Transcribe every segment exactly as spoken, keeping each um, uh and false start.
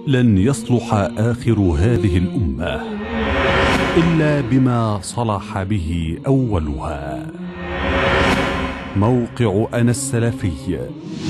لن يصلح آخر هذه الأمة إلا بما صلح به أولها. موقع أنا السلفي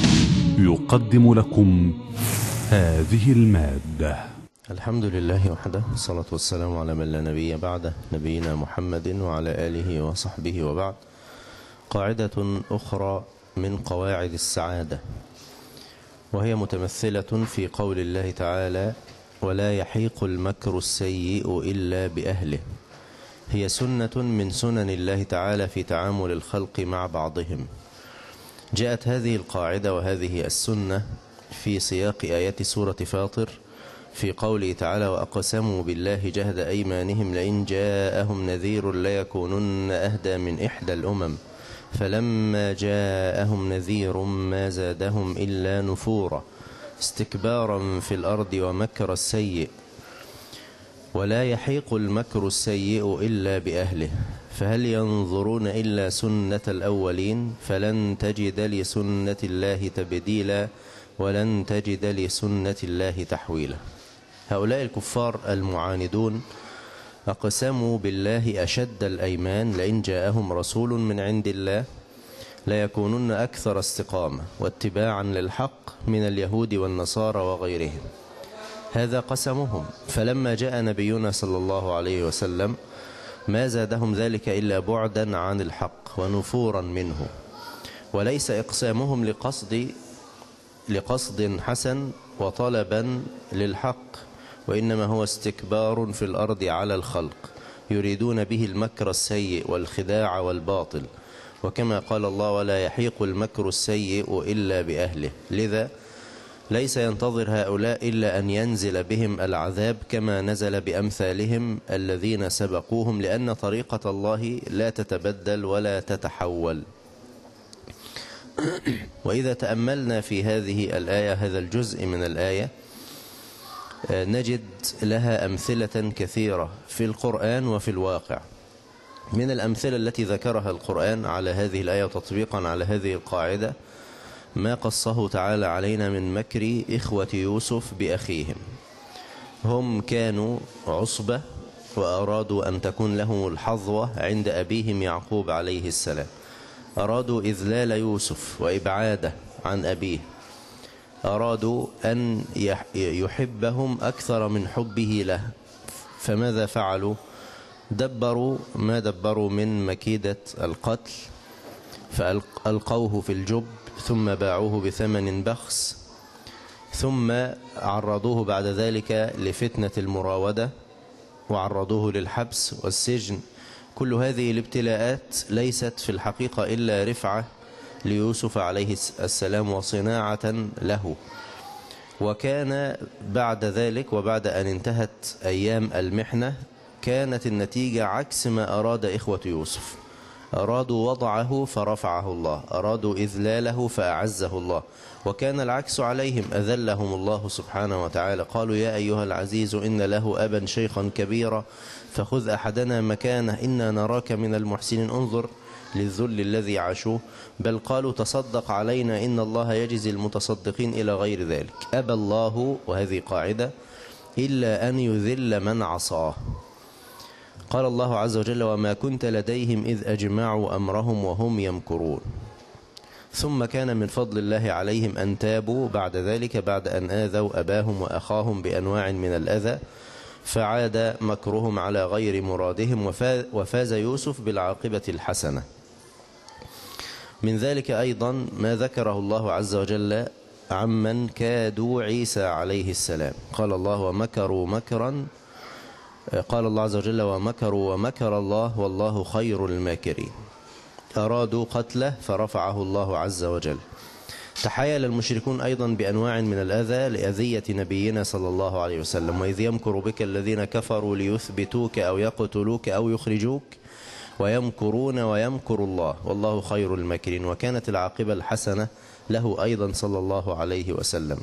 يقدم لكم هذه المادة. الحمد لله وحده، الصلاة والسلام على من لا نبي بعده، نبينا محمد وعلى آله وصحبه وبعد. قاعدة أخرى من قواعد السعادة، وهي متمثلة في قول الله تعالى: ولا يحيق المكر السيء إلا بأهله. هي سنة من سنن الله تعالى في تعامل الخلق مع بعضهم. جاءت هذه القاعدة وهذه السنة في سياق آيات سورة فاطر في قوله تعالى: وأقسموا بالله جهد أيمانهم لئن جاءهم نذير ليكونن أهدى من إحدى الأمم فلما جاءهم نذير ما زادهم إلا نفورا استكبارا في الأرض ومكر السيء. ولا يحيق المكر السيء إلا بأهله، فهل ينظرون إلا سنة الأولين فلن تجد لسنة الله تبديلا ولن تجد لسنة الله تحويلا. هؤلاء الكفار المعاندون أقسموا بالله أشد الأيمان لئن جاءهم رسول من عند الله ليكونن أكثر استقامة واتباعا للحق من اليهود والنصارى وغيرهم. هذا قسمهم، فلما جاء نبينا صلى الله عليه وسلم ما زادهم ذلك إلا بعدا عن الحق ونفورا منه. وليس إقسامهم لقصد لقصد حسن وطلبا للحق، وإنما هو استكبار في الأرض على الخلق، يريدون به المكر السيء والخداع والباطل. وكما قال الله: ولا يحيق المكر السيء إلا بأهله. لذا ليس ينتظر هؤلاء إلا أن ينزل بهم العذاب كما نزل بأمثالهم الذين سبقوهم، لأن طريقة الله لا تتبدل ولا تتحول. وإذا تأملنا في هذه الآية، هذا الجزء من الآية، نجد لها أمثلة كثيرة في القرآن وفي الواقع. من الأمثلة التي ذكرها القرآن على هذه الآية وتطبيقا على هذه القاعدة ما قصه تعالى علينا من مكر إخوة يوسف بأخيهم. هم كانوا عصبة وأرادوا أن تكون لهم الحظوة عند أبيهم يعقوب عليه السلام. أرادوا إذلال يوسف وإبعاده عن أبيه، أرادوا أن يحبهم أكثر من حبه له. فماذا فعلوا؟ دبروا ما دبروا من مكيدة القتل، فألقوه في الجب ثم باعوه بثمن بخس، ثم عرضوه بعد ذلك لفتنة المراودة وعرضوه للحبس والسجن. كل هذه الابتلاءات ليست في الحقيقة إلا رفعة ليوسف عليه السلام وصناعة له. وكان بعد ذلك وبعد أن انتهت أيام المحنة كانت النتيجة عكس ما أراد إخوة يوسف. أرادوا وضعه فرفعه الله، أرادوا إذلاله فأعزه الله، وكان العكس عليهم، أذلهم الله سبحانه وتعالى. قالوا: يا أيها العزيز إن له أبا شيخا كبيرا فخذ أحدنا مكانه إنا نراك من المحسنين. انظر للذل الذي عاشوه. بل قالوا: تصدق علينا إن الله يجزي المتصدقين إلى غير ذلك. أبى الله، وهذه قاعدة، إلا أن يذل من عصاه. قال الله عز وجل: وما كنت لديهم إذ أجمعوا أمرهم وهم يمكرون. ثم كان من فضل الله عليهم أن تابوا بعد ذلك، بعد أن آذوا أباهم وأخاهم بأنواع من الأذى، فعاد مكرهم على غير مرادهم، وفاز يوسف بالعاقبة الحسنة. من ذلك أيضا ما ذكره الله عز وجل عمن كادوا عيسى عليه السلام. قال الله: ومكروا مكرا قال الله عز وجل: ومكروا ومكر الله والله خير الماكرين. أرادوا قتله فرفعه الله عز وجل. تحايل المشركون أيضا بأنواع من الأذى لأذية نبينا صلى الله عليه وسلم: وإذ يمكر بك الذين كفروا ليثبتوك أو يقتلوك أو يخرجوك ويمكرون ويمكر الله والله خير الماكرين. وكانت العاقبة الحسنة له أيضا صلى الله عليه وسلم.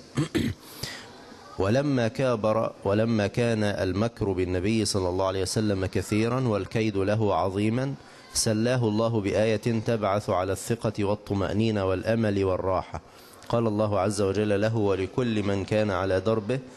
ولما كابر ولما كان المكر بالنبي صلى الله عليه وسلم كثيرا والكيد له عظيما، سلاه الله بآية تبعث على الثقة والطمأنينة والأمل والراحة. قال الله عز وجل له ولكل من كان على دربه: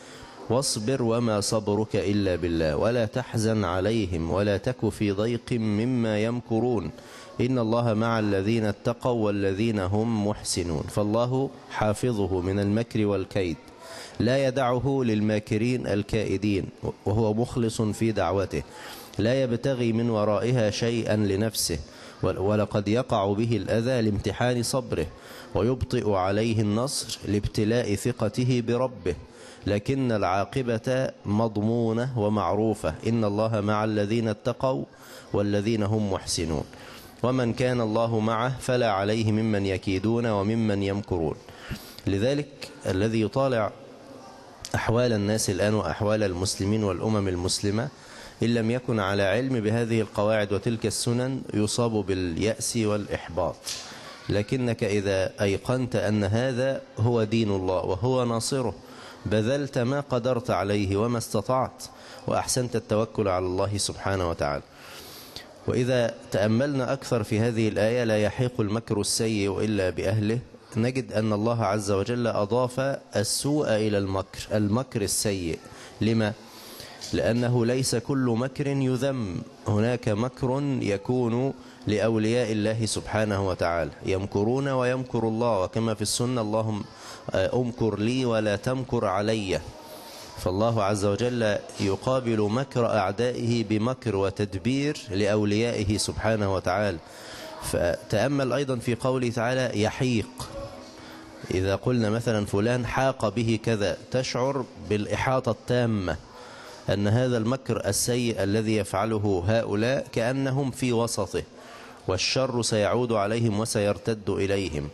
واصبر وما صبرك إلا بالله ولا تحزن عليهم ولا تك في ضيق مما يمكرون إن الله مع الذين اتقوا والذين هم محسنون. فالله حافظه من المكر والكيد لا يدعه للماكرين الكائدين، وهو مخلص في دعوته لا يبتغي من ورائها شيئا لنفسه، ولقد يقع به الأذى لامتحان صبره، ويبطئ عليه النصر لابتلاء ثقته بربه، لكن العاقبة مضمونة ومعروفة إن الله مع الذين اتقوا والذين هم محسنون. ومن كان الله معه فلا عليه ممن يكيدون وممن يمكرون. لذلك الذي يطالع أحوال الناس الآن وأحوال المسلمين والأمم المسلمة إن لم يكن على علم بهذه القواعد وتلك السنن يصاب باليأس والإحباط. لكنك إذا أيقنت أن هذا هو دين الله وهو ناصره بذلت ما قدرت عليه وما استطعت، وأحسنت التوكل على الله سبحانه وتعالى. وإذا تأملنا أكثر في هذه الآية لا يحيق المكر السيء إلا بأهله، نجد أن الله عز وجل أضاف السوء إلى المكر، المكر السيء. لما؟ لأنه ليس كل مكر يذم، هناك مكر يكون لأولياء الله سبحانه وتعالى، يمكرون ويمكر الله، وكما في السنة اللهم أمكر لي ولا تمكر علي. فالله عز وجل يقابل مكر أعدائه بمكر وتدبير لأوليائه سبحانه وتعالى. فتأمل أيضا في قوله تعالى يحيق، إذا قلنا مثلا فلان حاق به كذا تشعر بالإحاطة التامة، أن هذا المكر السيء الذي يفعله هؤلاء كأنهم في وسطه، والشر سيعود عليهم وسيرتد إليهم.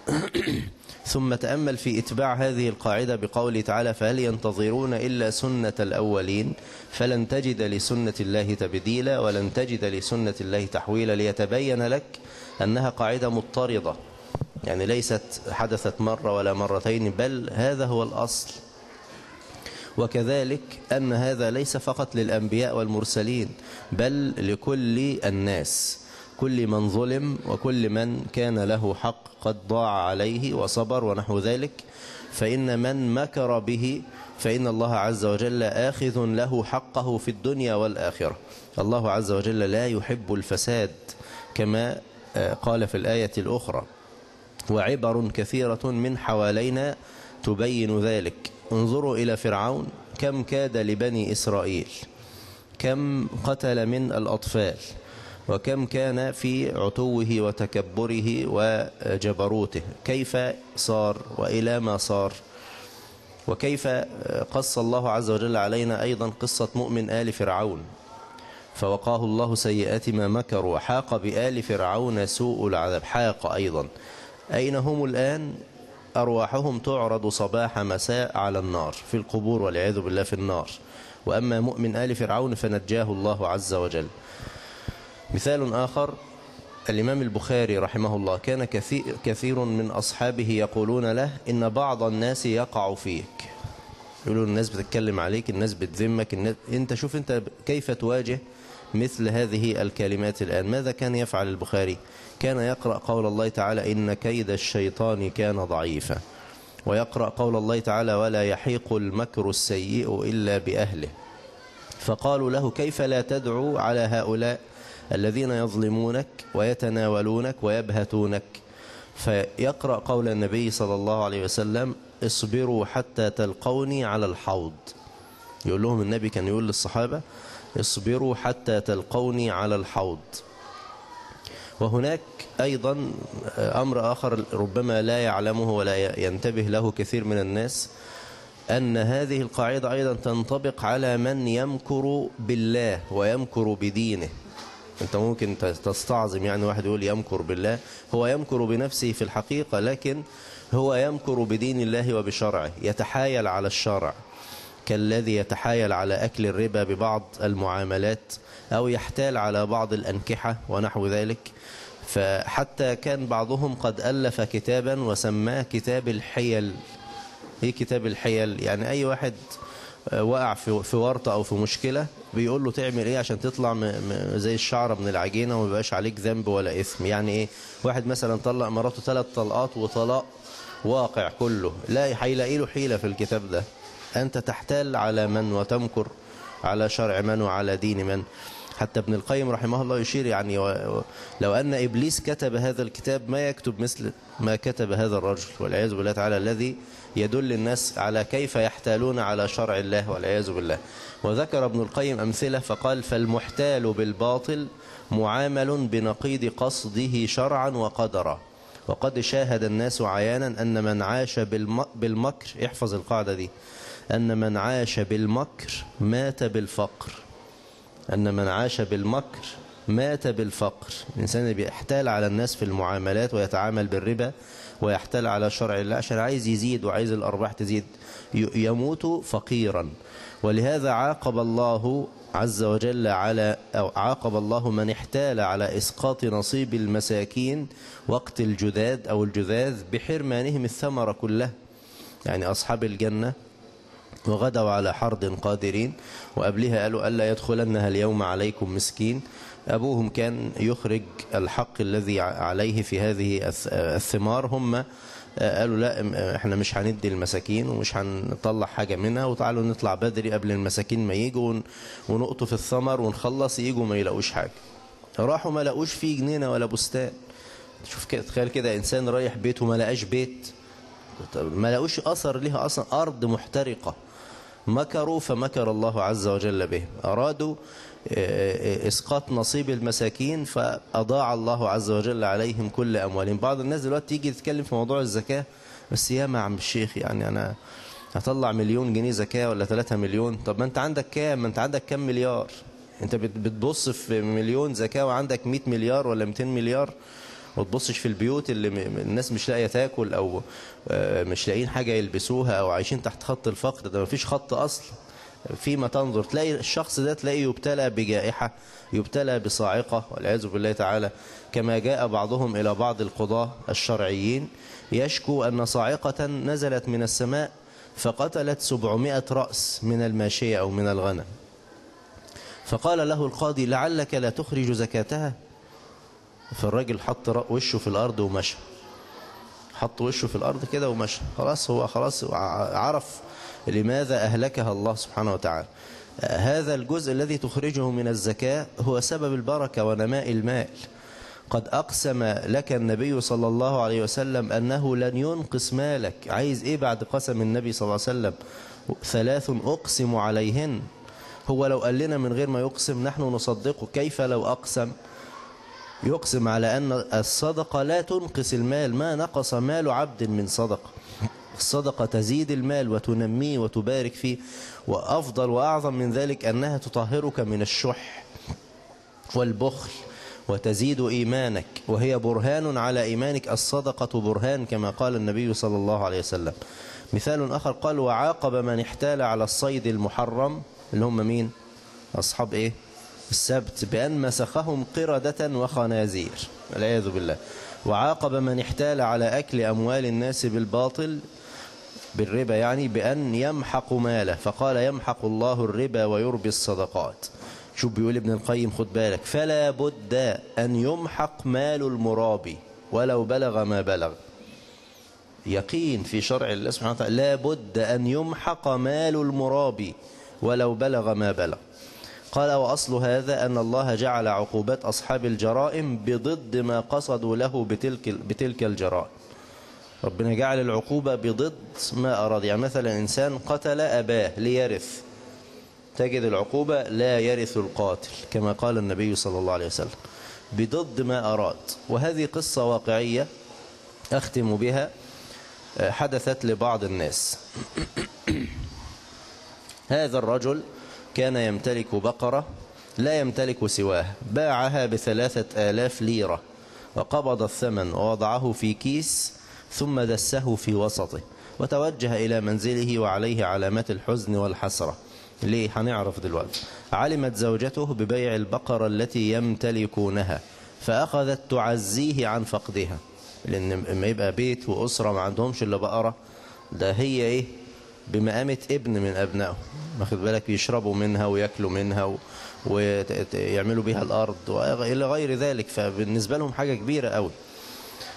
ثم تأمل في إتباع هذه القاعدة بقوله تعالى فهل ينتظرون إلا سنة الأولين فلن تجد لسنة الله تبديلا ولن تجد لسنة الله تحويلا، ليتبين لك أنها قاعدة مضطردة، يعني ليست حدثت مرة ولا مرتين، بل هذا هو الأصل. وكذلك أن هذا ليس فقط للأنبياء والمرسلين بل لكل الناس، كل من ظلم وكل من كان له حق قد ضاع عليه وصبر ونحو ذلك، فإن من مكر به فإن الله عز وجل آخذ له حقه في الدنيا والآخرة. الله عز وجل لا يحب الفساد كما قال في الآية الأخرى، وعبر كثيرة من حوالينا تبين ذلك. انظروا إلى فرعون كم كاد لبني إسرائيل، كم قتل من الأطفال، وكم كان في عتوه وتكبره وجبروته، كيف صار وإلى ما صار. وكيف قص الله عز وجل علينا أيضا قصة مؤمن آل فرعون، فوقاه الله سيئات ما مكروا وحاق بآل فرعون سوء العذاب. حاق أيضا. أين هم الآن؟ أرواحهم تعرض صباح مساء على النار في القبور والعياذ بالله في النار. وأما مؤمن آل فرعون فنجاه الله عز وجل. مثال آخر، الإمام البخاري رحمه الله كان كثير, كثير من أصحابه يقولون له إن بعض الناس يقع فيك، يقولون الناس بتتكلم عليك، الناس بتذمك، الناس... أنت شوف أنت كيف تواجه مثل هذه الكلمات الآن. ماذا كان يفعل البخاري؟ كان يقرأ قول الله تعالى إن كيد الشيطان كان ضعيفا، ويقرأ قول الله تعالى ولا يحيق المكر السيء إلا بأهله. فقالوا له كيف لا تدعو على هؤلاء الذين يظلمونك ويتناولونك ويبهتونك؟ فيقرأ قول النبي صلى الله عليه وسلم اصبروا حتى تلقوني على الحوض. يقول لهم النبي كان يقول للصحابة اصبروا حتى تلقوني على الحوض. وهناك أيضا أمر آخر ربما لا يعلمه ولا ينتبه له كثير من الناس، أن هذه القاعدة أيضا تنطبق على من يمكر بالله ويمكر بدينه. أنت ممكن تستعظم يعني واحد يقول يمكر بالله، هو يمكر بنفسه في الحقيقة، لكن هو يمكر بدين الله وبشرعه، يتحايل على الشرع، كالذي يتحايل على أكل الربا ببعض المعاملات، أو يحتال على بعض الأنكحة ونحو ذلك. فحتى كان بعضهم قد ألف كتابا وسماه كتاب الحيل. إيه كتاب الحيل؟ يعني أي واحد وقع في ورطة أو في مشكلة بيقول له تعمل إيه عشان تطلع زي الشعرة من العجينة وما يبقاش عليك ذنب ولا إثم. يعني إيه؟ واحد مثلا طلق مراته ثلاث طلقات وطلاق واقع كله، لا هيلاقي له حيلة في الكتاب ده. أنت تحتال على من وتمكر على شرع من وعلى دين من. حتى ابن القيم رحمه الله يشير يعني لو أن إبليس كتب هذا الكتاب ما يكتب مثل ما كتب هذا الرجل والعياذ بالله تعالى، الذي يدل الناس على كيف يحتالون على شرع الله والعياذ بالله. وذكر ابن القيم أمثلة فقال: فالمحتال بالباطل معامل بنقيض قصده شرعا وقدرا، وقد شاهد الناس عيانا أن من عاش بالمكر، احفظ القاعدة دي، أن من عاش بالمكر مات بالفقر. أن من عاش بالمكر مات بالفقر. الإنسان اللي بيحتال على الناس في المعاملات ويتعامل بالربا ويحتال على شرع الله عشان عايز يزيد وعايز الأرباح تزيد يموت فقيرا. ولهذا عاقب الله عز وجل على أو عاقب الله من احتال على إسقاط نصيب المساكين وقت الجذاذ أو الجذاذ بحرمانهم الثمرة كلها. يعني أصحاب الجنة وغدوا على حرد قادرين، وقبلها قالوا ألا يدخلنها اليوم عليكم مسكين. أبوهم كان يخرج الحق الذي عليه في هذه الثمار، هم قالوا لا احنا مش هندي المساكين ومش هنطلع حاجة منها، وتعالوا نطلع بدري قبل المساكين ما يجوا ونقطف الثمر ونخلص، يجوا ما يلاقوش حاجة. راحوا ما لاقوش فيه جنينة ولا بستان. شوف كده، تخيل كده إنسان رايح بيته ما لقاش بيت، ما لاقوش أثر لها أصلا، أرض محترقة. مكروا فمكر الله عز وجل بهم، أرادوا إسقاط نصيب المساكين فأضاع الله عز وجل عليهم كل أموالهم. بعض الناس دلوقتي تيجي تتكلم في موضوع الزكاة، بس يا ما عم الشيخ يعني أنا هطلع مليون جنيه زكاة ولا ثلاثة مليون؟ طب ما أنت عندك كام؟ ما أنت عندك كام مليار؟ أنت بتبص في مليون زكاة وعندك مئة مليار ولا مئتين مليار، وتبصش في البيوت اللي الناس مش لاقيه تاكل او مش لاقيين حاجه يلبسوها او عايشين تحت خط الفقر. ده مفيش خط اصلا. فيما تنظر تلاقي الشخص ده تلاقيه يبتلى بجائحه، يبتلى بصاعقه والعياذ بالله تعالى، كما جاء بعضهم الى بعض القضاه الشرعيين يشكو ان صاعقه نزلت من السماء فقتلت سبعمائة راس من الماشيه او من الغنم. فقال له القاضي: لعلك لا تخرج زكاتها؟ فالراجل حط وشه في الأرض ومشى، حط وشه في الأرض كده ومشى. خلاص هو خلاص عرف لماذا أهلكها الله سبحانه وتعالى. هذا الجزء الذي تخرجه من الزكاة هو سبب البركة ونماء المال. قد أقسم لك النبي صلى الله عليه وسلم أنه لن ينقص مالك. عايز إيه بعد قسم النبي صلى الله عليه وسلم؟ ثلاث أقسم عليهن. هو لو قال لنا من غير ما يقسم نحن نصدقه، كيف لو أقسم؟ يقسم على أن الصدقة لا تنقص المال، ما نقص مال عبد من صدقة. الصدقة تزيد المال وتنميه وتبارك فيه، وأفضل وأعظم من ذلك أنها تطهرك من الشح والبخل وتزيد إيمانك، وهي برهان على إيمانك. الصدقة برهان كما قال النبي صلى الله عليه وسلم. مثال آخر قال: وعاقب من احتال على الصيد المحرم، اللي هم مين؟ أصحاب إيه؟ السبت، بأن مسخهم قردة وخنازير والعياذ بالله. وعاقب من احتال على أكل أموال الناس بالباطل، بالربا يعني، بأن يمحق ماله، فقال: يمحق الله الربا ويربي الصدقات. شوف بيقول ابن القيم، خد بالك: فلا بد أن يمحق مال المرابي ولو بلغ ما بلغ. يقين في شرع الله سبحانه وتعالى، لا بد أن يمحق مال المرابي ولو بلغ ما بلغ. قال: وأصل هذا أن الله جعل عقوبات أصحاب الجرائم بضد ما قصدوا له بتلك, بتلك الجرائم. ربنا جعل العقوبة بضد ما أراد. يعني مثلا إنسان قتل أباه ليرث، تجد العقوبة لا يرث القاتل كما قال النبي صلى الله عليه وسلم، بضد ما أراد. وهذه قصة واقعية أختم بها، حدثت لبعض الناس. هذا الرجل كان يمتلك بقرة لا يمتلك سواها، باعها بثلاثة آلاف ليرة وقبض الثمن ووضعه في كيس ثم دسه في وسطه وتوجه إلى منزله وعليه علامات الحزن والحسرة. ليه؟ هنعرف دلوقتي. علمت زوجته ببيع البقرة التي يمتلكونها فأخذت تعزيه عن فقدها، لأن لما يبقى بيت وأسرة ما عندهمش إلا بقرة، ده هي إيه؟ بمقامة ابن من أبنائه، واخد بالك، يشربوا منها ويأكلوا منها ويعملوا بها الأرض وإلى غير ذلك، فبالنسبة لهم حاجة كبيرة قوي.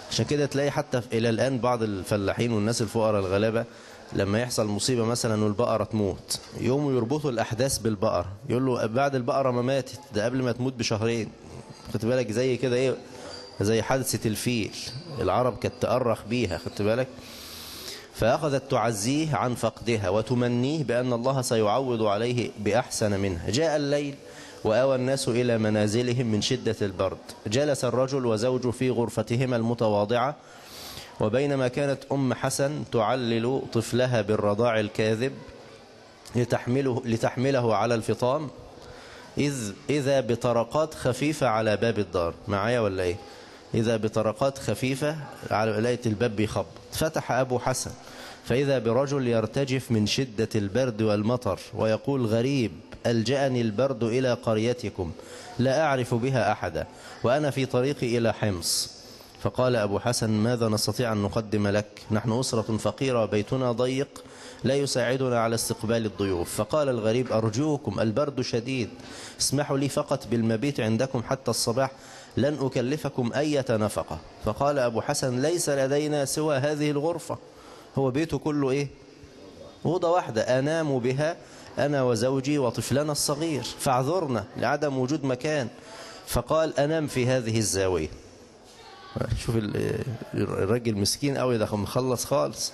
عشان كده تلاقي حتى إلى الآن بعض الفلاحين والناس الفقراء الغلابة لما يحصل مصيبة مثلا والبقرة تموت يقوموا يربطوا الأحداث بالبقرة، يقول له بعد البقرة ما ماتت، ده قبل ما تموت بشهرين. خدت بالك زي كده إيه، زي حادثة الفيل العرب كانت تأرخ بيها، خدت بالك. فأخذت تعزيه عن فقدها وتمنيه بأن الله سيعوض عليه بأحسن منها. جاء الليل وآوى الناس إلى منازلهم من شدة البرد. جلس الرجل وزوجه في غرفتهما المتواضعة، وبينما كانت أم حسن تعلل طفلها بالرضاع الكاذب لتحمله, لتحمله على الفطام، إذ إذا بطرقات خفيفة على باب الدار. معايا ولا إيه؟ إذا بطرقات خفيفة على لقية الباب بيخبط. فتح أبو حسن فإذا برجل يرتجف من شدة البرد والمطر ويقول: غريب، ألجأني البرد إلى قريتكم، لا أعرف بها أحدا، وأنا في طريقي إلى حمص. فقال أبو حسن: ماذا نستطيع أن نقدم لك؟ نحن أسرة فقيرة وبيتنا ضيق لا يساعدنا على استقبال الضيوف. فقال الغريب: أرجوكم، البرد شديد، اسمحوا لي فقط بالمبيت عندكم حتى الصباح، لن أكلفكم أي نفقة. فقال أبو حسن: ليس لدينا سوى هذه الغرفة، هو بيته كله إيه؟ أوضة واحدة أنام بها أنا وزوجي وطفلنا الصغير، فاعذرنا لعدم وجود مكان. فقال: أنام في هذه الزاوية. شوف الرجل مسكين قوي ده، مخلص خالص.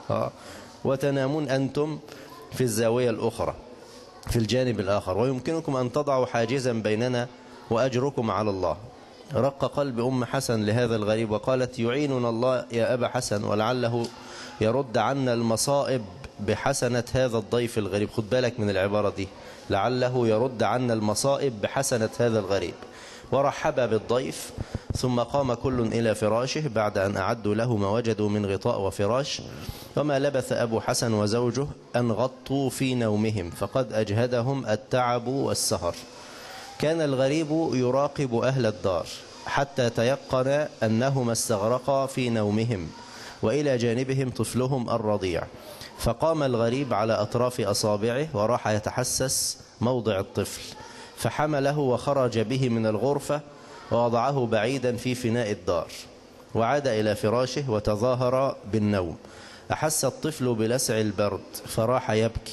وتنامون أنتم في الزاوية الأخرى في الجانب الآخر، ويمكنكم أن تضعوا حاجزا بيننا وأجركم على الله. رق قلب أم حسن لهذا الغريب وقالت: يعيننا الله يا أبا حسن، ولعله يرد عنا المصائب بحسنة هذا الضيف الغريب. خد بالك من العبارة دي، لعله يرد عنا المصائب بحسنة هذا الغريب. ورحب بالضيف، ثم قام كل إلى فراشه بعد أن أعدوا له ما وجدوا من غطاء وفراش. وما لبث أبو حسن وزوجه أن غطوا في نومهم، فقد أجهدهم التعب والسهر. كان الغريب يراقب أهل الدار حتى تيقن أنهما استغرقا في نومهم، وإلى جانبهم طفلهم الرضيع. فقام الغريب على أطراف أصابعه وراح يتحسس موضع الطفل، فحمله وخرج به من الغرفة ووضعه بعيدا في فناء الدار، وعاد إلى فراشه وتظاهر بالنوم. أحس الطفل بلسع البرد فراح يبكي،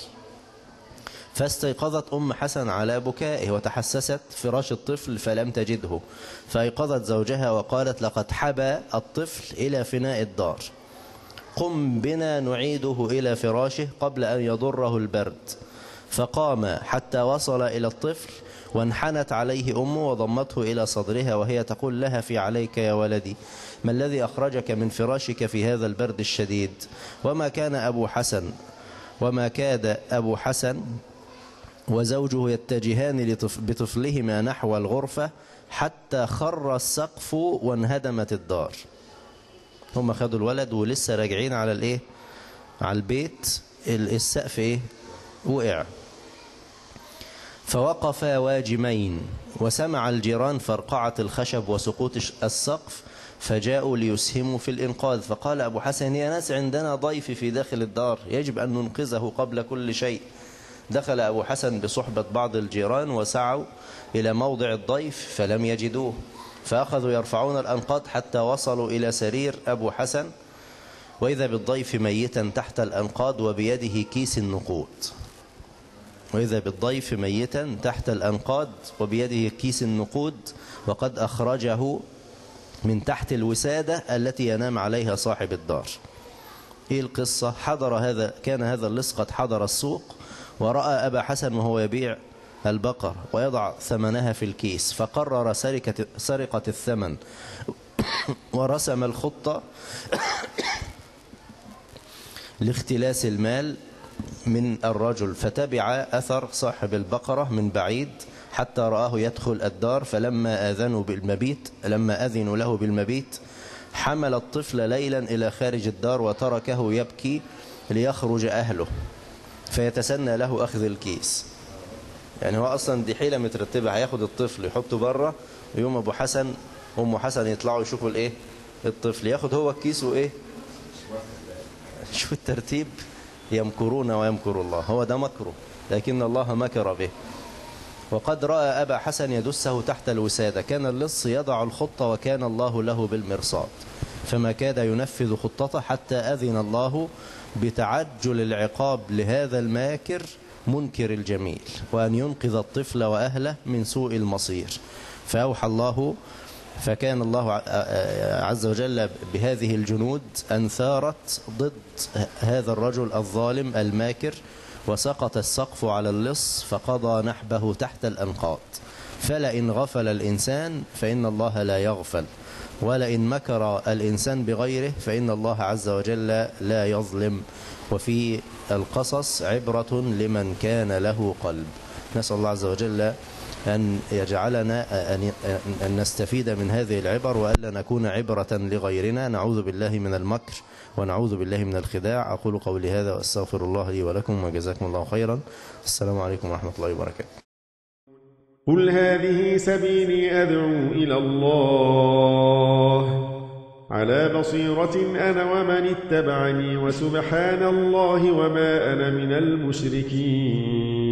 فاستيقظت أم حسن على بكائه وتحسست فراش الطفل فلم تجده، فأيقظت زوجها وقالت: لقد حبى الطفل إلى فناء الدار، قم بنا نعيده إلى فراشه قبل أن يضره البرد. فقام حتى وصل إلى الطفل، وانحنت عليه أمه وضمته إلى صدرها وهي تقول لها: في عليك يا ولدي، ما الذي أخرجك من فراشك في هذا البرد الشديد؟ وما كان أبو حسن وما كاد أبو حسن وزوجه يتجهان بطفلهما نحو الغرفة حتى خر السقف وانهدمت الدار. هم خدوا الولد ولسه راجعين على الايه، على البيت، السقف ايه، وقع. فوقفا واجمين، وسمع الجيران فرقعة الخشب وسقوط السقف، فجاءوا ليسهموا في الإنقاذ. فقال أبو حسن: يا ناس، عندنا ضيف في داخل الدار يجب أن ننقذه قبل كل شيء. دخل أبو حسن بصحبة بعض الجيران وسعوا إلى موضع الضيف فلم يجدوه، فأخذوا يرفعون الأنقاض حتى وصلوا إلى سرير أبو حسن، وإذا بالضيف ميتا تحت الأنقاض وبيده كيس النقود. وإذا بالضيف ميتا تحت الأنقاض وبيده كيس النقود، وقد أخرجه من تحت الوسادة التي ينام عليها صاحب الدار. إيه القصة؟ حضر هذا كان هذا اللص قد حضر السوق ورأى أبا حسن وهو يبيع البقر ويضع ثمنها في الكيس، فقرر سرقة, سرقة الثمن ورسم الخطة لاختلاس المال من الرجل. فتبع أثر صاحب البقرة من بعيد حتى رآه يدخل الدار، فلما آذنوا بالمبيت لما أذنوا له بالمبيت حمل الطفل ليلا إلى خارج الدار وتركه يبكي ليخرج أهله فيتسنى له أخذ الكيس. يعني هو أصلا دي حيلة مترتبة، هياخد الطفل يحطه بره، ويوم أبو حسن وأم حسن يطلعوا يشوفوا الإيه، الطفل ياخد هو الكيس وإيه. شوف الترتيب، يمكرون ويمكر الله، هو ده مكره لكن الله مكر به. وقد رأى أبا حسن يدسه تحت الوسادة، كان اللص يضع الخطة وكان الله له بالمرصاد. فما كاد ينفذ خطته حتى أذن الله بتعجل العقاب لهذا الماكر منكر الجميل، وأن ينقذ الطفل وأهله من سوء المصير. فأوحى الله فكان الله عز وجل بهذه الجنود أن ثارت ضد هذا الرجل الظالم الماكر، وسقط السقف على اللص فقضى نحبه تحت الأنقاض. فلئن غفل الإنسان فإن الله لا يغفل، ولئن مكر الإنسان بغيره فإن الله عز وجل لا يظلم. وفي القصص عبرة لمن كان له قلب. نسأل الله عز وجل أن يجعلنا أن نستفيد من هذه العبر، وألا نكون عبرة لغيرنا. نعوذ بالله من المكر ونعوذ بالله من الخداع. أقول قولي هذا وأستغفر الله لي ولكم، وجزاكم الله خيرا. السلام عليكم ورحمة الله وبركاته. قل هذه سبيلي أدعو إلى الله على بصيرة أنا ومن اتبعني، وسبحان الله وما أنا من المشركين.